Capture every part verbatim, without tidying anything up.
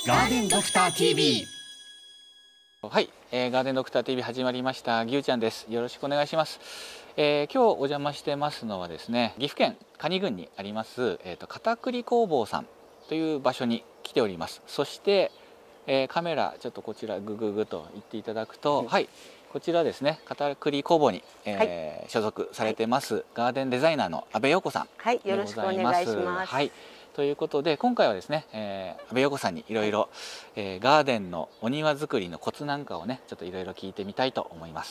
ガーデンドクター ティーブイ。 はい、えー、ガーデンドクター ティーブイ 始まりました。ぎゅうちゃんです。よろしくお願いします。えー、今日お邪魔してますのはですね、岐阜県可児郡にあります、えーと、片栗工房さんという場所に来ております。そして、えー、カメラちょっとこちらグググと言っていただくと、うん、はい、こちらですね、片栗工房に、えーはい、所属されてます、はい、ガーデンデザイナーの阿部陽子さんでございます。 はい、よろしくお願いします。 はい、ということで今回はですね、えー、阿部陽子さんにいろいろガーデンのお庭作りのコツなんかをね、ちょっといろいろ聞いてみたいと思います。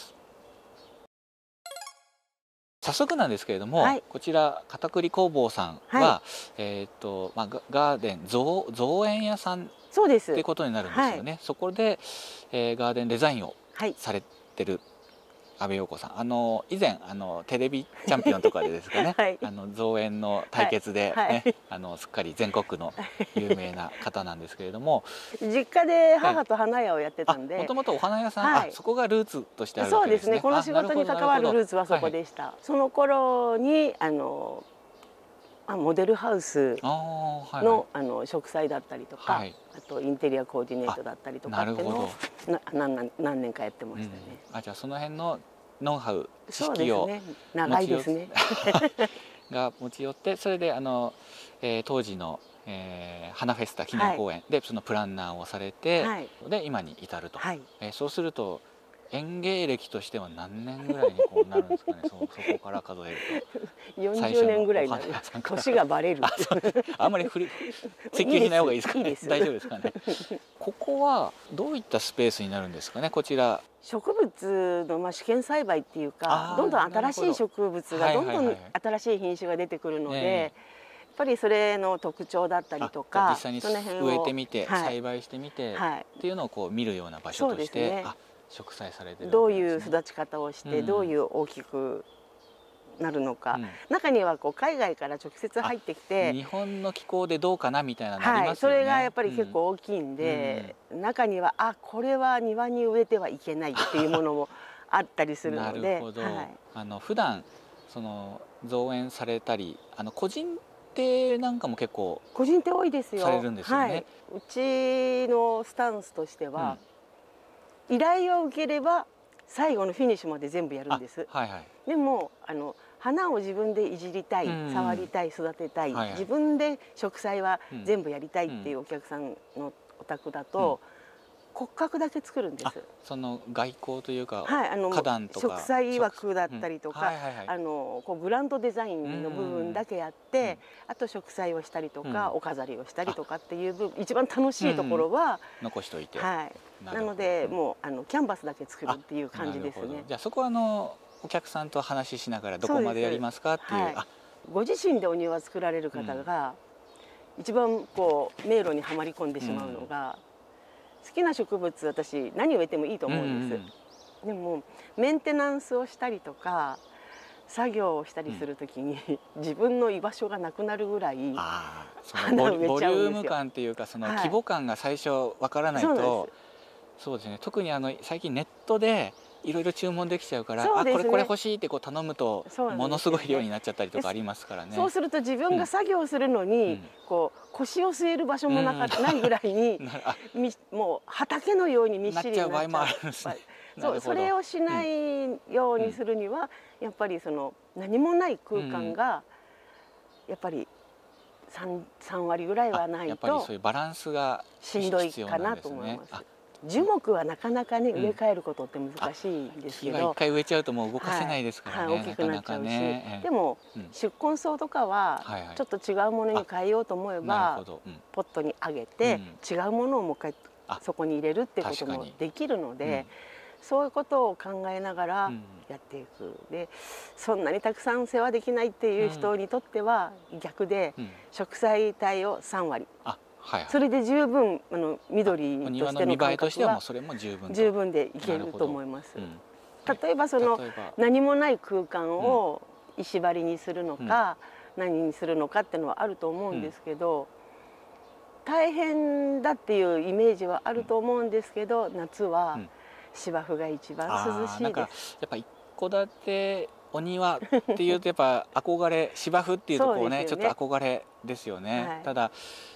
早速なんですけれども、はい、こちら片栗工房さんは、はい、えっとまあガーデン造造園屋さんっていうことになるんですよね。はい、そこで、えー、ガーデンデザインをされてる阿部陽子さん、あの以前あのテレビチャンピオンとかでですかね、はい、あの造園の対決で、ね、はい、あのすっかり全国の有名な方なんですけれども、 実家で母と花屋をやってたんで、 もともとお花屋さん、はい、あそこがルーツとしてあるわけですね。 そうですね、この仕事に関わるルーツはそこでした。はい、その頃にあのあモデルハウスの、はいはい、あの植栽だったりとか、はい、あとインテリアコーディネートだったりとかっていうのをな何何年かやってましたね。 うん、あじゃあその辺のノウハウ知識を、 ね、長いですねが持ち寄って、それであの、えー、当時の、えー、花フェスタ記念公園でそのプランナーをされて、はい、で今に至ると、はい、えー、そうすると園芸歴としては何年ぐらいにこうなるんですかね。そ, そこから数えるとよんじゅうねんぐらいになる。年がバレる。 あ, あんまり振り追求しない方がいいですかね。大丈夫ですかね。ここはどういったスペースになるんですかね。こちら植物のまあ試験栽培っていうか、どんどん新しい植物がどんどん新しい品種が出てくるので、やっぱりそれの特徴だったりとか、 実際に植えてみて、はい、栽培してみて、はい、っていうのをこう見るような場所として、ね、あ植栽されてる、ね、 どういう育ち方をして、うん、どういう大きくなるのか、うん、中にはこう海外から直接入ってきて日本の気候でどうかなみたいなのありますよね。はい、 それがやっぱり結構大きいんで、うん、中にはあこれは庭に植えてはいけないっていうものもあったりするのでなるほど、はい、 あの普段その造園されたり、あの個人手なんかも結構個人手多いですよ。 されるんですよね。はい、 うちのスタンスとしては、うん、依頼を受ければ最後のフィニッシュまで全部やるんです。はいはい、でもあの花を自分でいじりたい、触りたい、育てたい、はいはい、自分で植栽は全部やりたいっていうお客さんのお宅だと、うん、骨格だけ作るんです。 その外交というか、 はい、あの花壇とか植栽枠だったりとか、あのこうグランドデザインの部分だけやって、うん、あと植栽をしたりとか、うん、お飾りをしたりとかっていう部分、一番楽しいところは、 うん、残しといて、 はい、な, なので、うん、もうあのキャンバスだけ作るっていう感じですね。 じゃあそこはあのお客さんと話ししながらどこまでやりますかっていう、はい、あご自身でお庭作られる方が、うん、一番こう迷路にはまり込んでしまうのが、うん、好きな植物私何植えてもいいと思うんです、うんうん、でもメンテナンスをしたりとか作業をしたりするときに、うん、自分の居場所がなくなるぐらい花を植えちゃうんですよ。 ボリューム感っていうか、その規模感が最初わからないと、はい、そうですね、特にあの最近ネットでいろいろ注文できちゃうから、ね、あこれこれ欲しいってこう頼むとものすごい量になっちゃったりとかありますからね。 そうすると自分が作業するのに、うん、こう腰を据える場所もなか、うん、ないぐらいにもう畑のようにみっしりになっちゃう場合もあるんですね。そうそれをしないようにするには、うん、やっぱりその何もない空間がやっぱり 3, さん割ぐらいはないとやっぱりそういうバランスがしんどいかなと思います。樹木はなかなかね、植え替えることって難しいんですけど、 木は一回植えちゃうともう動かせないですからね、 はいはい、大きくなっちゃうし、ね、でも、うん、出根草とかはちょっと違うものに変えようと思えば、うん、ポットにあげて、うん、違うものをもう一回そこに入れるってこともできるので、うん、そういうことを考えながらやっていく。でそんなにたくさん世話できないっていう人にとっては逆で、うん、植栽帯をさん割。はいはい、それで十分あの緑としての感覚は十分でいけると思います。うん、例えばその何もない空間を石張りにするのか、うん、何にするのかっていうのはあると思うんですけど、うん、大変だっていうイメージはあると思うんですけど、夏は芝生が一番涼しいです。 やっぱ一戸建てお庭っていうとやっぱ憧れ芝生っていうとこうね、ちょっと憧れですよね。はい、ただ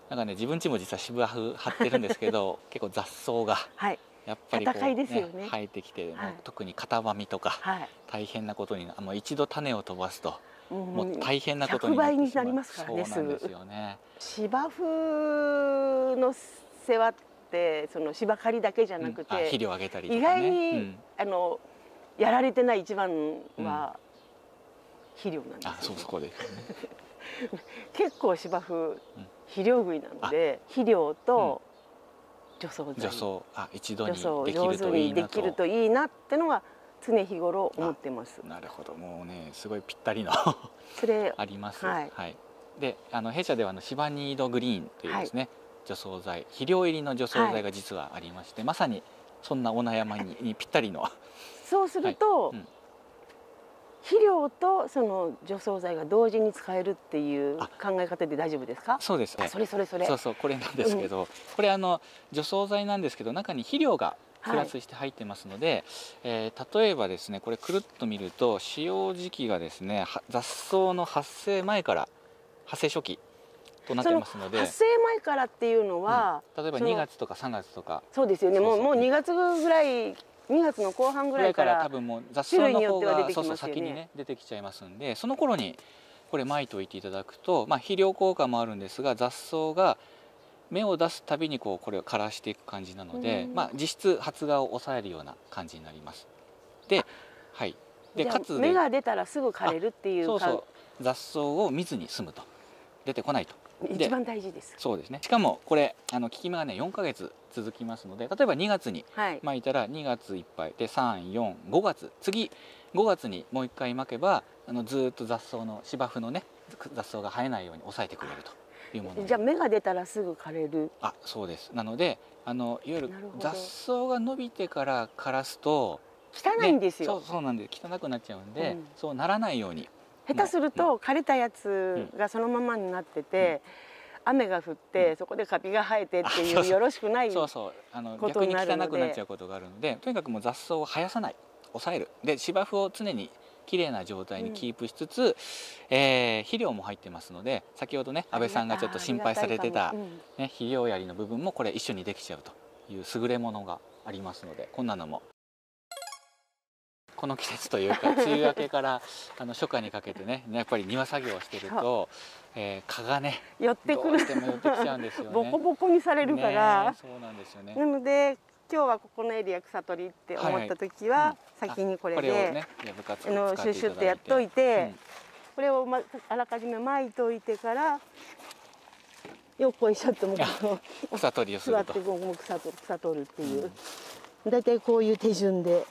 なんかね自分家も実は芝生張ってるんですけど結構雑草がやっぱりこう、ねね、生えてきて、はい、特に片ばみとか、はい、大変なことにな、もう一度種を飛ばすと、うん、もう大変なことになってしまう。ひゃくばいになりますからね。そうなんですよね。 芝生の世話ってその芝刈りだけじゃなくて、うん、 肥料あげたりとか、ね、 意外に、うん、あのやられてない一番は肥料なんですよ、ね。 あ、そうそこですよね。 結構芝生肥料食いなので、肥料と除草剤、 除草、あ、一度にできるといいなと、できるといいなってのは常日頃思ってます。 なるほど、もうねすごいぴったりのそれあります。 はい。 はい、で、あの弊社ではあのシバニードグリーンというですね、はい、除草剤、肥料入りの除草剤が実はありまして、はい、まさにそんなお悩みにぴったりの。 そうすると、はい、うん、肥料とその除草剤が同時に使えるっていう考え方で大丈夫ですか？ そうですね。 それそれそれ。 そうそう、これなんですけど、うん、これあの除草剤なんですけど中に肥料がプラスして入ってますので、はい、えー、例えばですねこれくるっと見ると使用時期がですね雑草の発生前から発生初期となってますので、 発生前からっていうのは、 うん、例えばにがつとかさんがつとか、 そうですよね。もうもうにがつぐらい。にがつの後半ぐらいから多分もう雑草の方がそうそう先にね出てきちゃいますんで、その頃にこれ撒いておいていただくと、まあ、肥料効果もあるんですが雑草が芽を出すたびにこうこれを枯らしていく感じなので、まあ、実質発芽を抑えるような感じになります。で、はい、でかつ芽が出たらすぐ枯れるっていう、 そうそう、雑草を見ずに済むと、出てこないと。 一番大事です。 そうですね。しかもこれあの効き目がねよんかげつ続きますので、例えばにがつに撒いたらにがついっぱいでさん、よん、ごがつ、次ごがつにもういっかい撒けばあのずっと雑草の芝生のね雑草が生えないように抑えてくれるというもの。 じゃあ芽が出たらすぐ枯れる。 あ、そうです。なのであのいわゆる雑草が伸びてから枯らすと汚いんですよ。 ね、そうそうなんで汚くなっちゃうんで、うん、そうならないように。 下手すると枯れたやつがそのままになってて、うん、雨が降ってそこでカビが生えてっていうよろしくないそうそう、あの逆に汚くなっちゃうことがあるので、とにかくもう雑草を生やさない、抑える。で芝生を常にきれいな状態にキープしつつ、うん、えー、肥料も入ってますので、先ほどね安倍さんがちょっと心配されてた、ね、肥料やりの部分もこれ一緒にできちゃうという優れものがありますので、こんなのも。この季節というか梅雨明けからあの初夏にかけてねやっぱり庭作業をしてると、えー、蚊がね寄ってくる、 どうしても寄ってきちゃうんですよね。 ボコボコにされるから、 ね、そうなんですよね。 なので今日はここのエリア草取りって思った時は、はい、うん、先にこれで、ね、あのシュッシュってやっといて、うん、これを、ま、あらかじめ撒いといてからよっこいしょっともう草取りをすると、 座ってもう草取草取るっていう、うん、だいたいこういう手順で。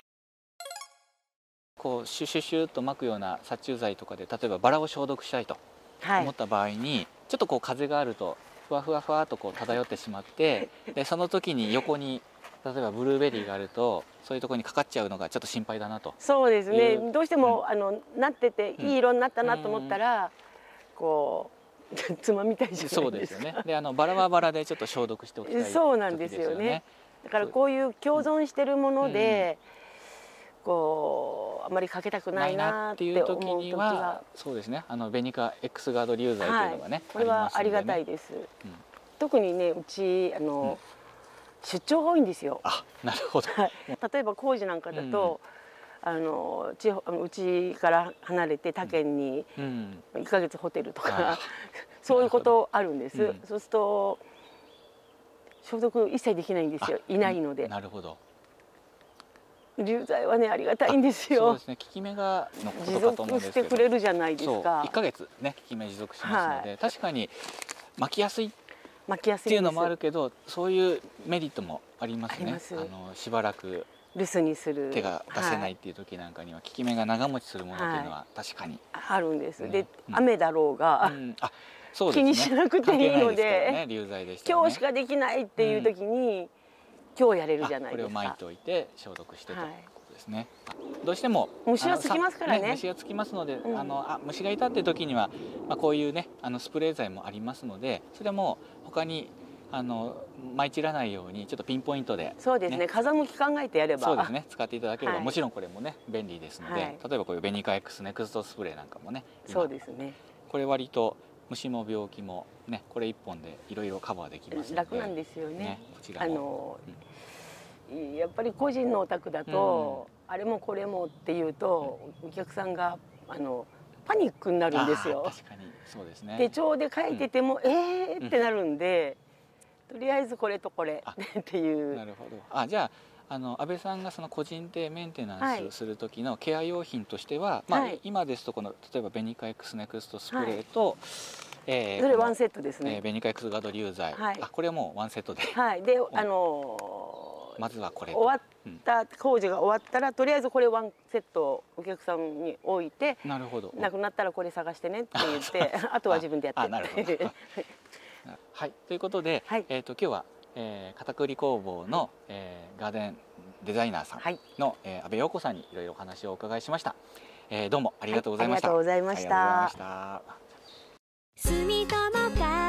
こうシュシュシュッと撒くような殺虫剤とかで例えばバラを消毒したいと思った場合に、はい、ちょっとこう風があるとふわふわふわっとこう漂ってしまってでその時に横に例えばブルーベリーがあるとそういうところにかかっちゃうのがちょっと心配だなと。 そうですね、どうしても、うん、あのなってていい色になったなと思ったら、うん、こうつまみたいじゃないですか。 そうですよね。であのバラはバラでちょっと消毒しておきたい時ですよね。 そうなんですよね。だからこういう共存してるもので、うん、こうあまりかけたくないなっていう時にはそうですね、あのベニカ X ガード硫剤というのがね、はい、 これはありがたいです、うん、特にねうちあの、うん、出張が多いんですよ。 あ、なるほど、 はい、例えば工事なんかだと、うん、あの地方うちから離れて他県にいっかげつホテルとか、うん、そういうことあるんです、うん、そうすると消毒一切できないんですよ、いないので。 なるほど。 硫剤はねありがたいんですよ。 そうですね、効き目がのことかと思うんですけど、 持続してくれるじゃないですか。 いっかげつね効き目持続しますので、はい、確かに巻きやすい巻きやすいっていうのもあるけど、そういうメリットもありますね。あますあのしばらく留守にする手が出せないっていう時なんかには効き目が長持ちするものっていうのは確かに、 はい、あるんです。ね、で、うん、雨だろうが、うん、 あそうですね、 気にしなくていいので、 ね、流剤でしたね、今日しかできないっていう時に、うん、今日やれるじゃないですか。 これを巻いておいて消毒してと。はい、ですね、どうしても虫はつきますからね。 ね、虫がつきますので、うん、あのあ虫がいたって時には、まあ、こういうねあのスプレー剤もありますので、それも他にあの舞い散らないようにちょっとピンポイントで、ね、 そうですね、風向き考えてやればそうですね使っていただければ、はい、もちろんこれもね便利ですので、はい、例えばこういうベニカ X ネクストスプレーなんかもね、 そうですね、 これ割と虫も病気もね、これ一本でいろいろカバーできますので楽なんですよね。 ね、こちらもあの、うん、やっぱり個人のお宅だと、うん、あれもこれもっていうと、うん、お客さんがあのパニックになるんですよ。 確かにそうですね。 手帳で書いてても、うん、えーってなるんで、とりあえずこれとこれっていう。 なるほど。あ、じゃあ。あの安倍さんがその個人でメンテナンスする時のケア用品としては、はい、まあ、今ですとこの例えばベニカ X ネクストスプレーと、はい、 えー、それワンセットですね。 えー、ベニカ X ガード流剤、はい、あ、これはもうワンセットで、 はい、で、あのー、 まずはこれ終わった工事が終わったら、とりあえずこれワンセットをお客さんに置いて、 なるほど、 なくなったらこれ探してねって言ってあとは自分でやって。 あ、なるほどはい、ということで、はい、えーと今日はえー、片栗工房の、えー、ガーデンデザイナーさんの、はい、えー、安倍陽子さんにいろいろお話をお伺いしました、えー、どうもありがとうございました。 はい、ありがとうございました。 ありがとうございました。